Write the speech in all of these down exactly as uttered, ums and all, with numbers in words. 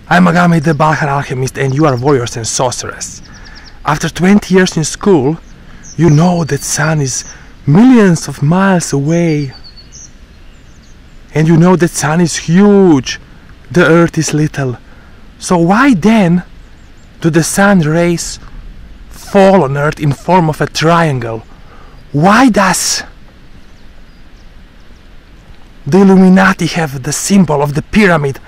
I'm Magami the Alchemist, and you are warriors and sorcerers. After twenty years in school, you know that sun is millions of miles away. And you know that sun is huge, the earth is little. So why then do the sun rays fall on earth in form of a triangle? Why does the Illuminati have the symbol of the pyramid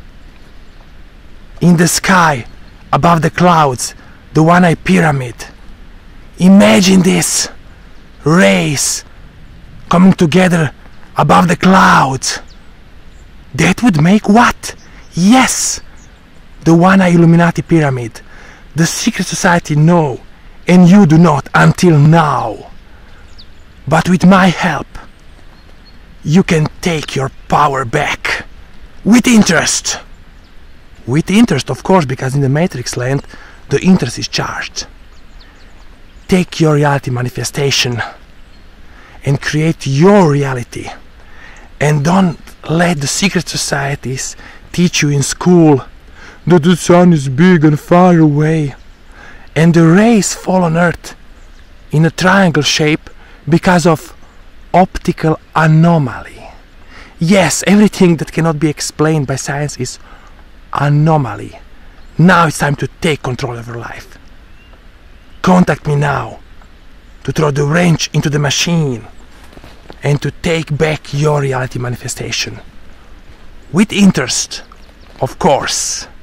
in the sky above the clouds, the one-eye pyramid? Imagine this, rays coming together above the clouds. That would make what? Yes, the one-eye Illuminati pyramid. The secret society know, and you do not until now. But with my help, you can take your power back. With interest. With interest, of course, because in the Matrix land, the interest is charged. Take your reality manifestation and create your reality. And don't let the secret societies teach you in school that the sun is big and far away and the rays fall on earth in a triangle shape because of optical anomaly. Yes, everything that cannot be explained by science is anomaly. Now it's time to take control of your life. Contact me now to throw the wrench into the machine and to take back your reality manifestation. With interest, of course.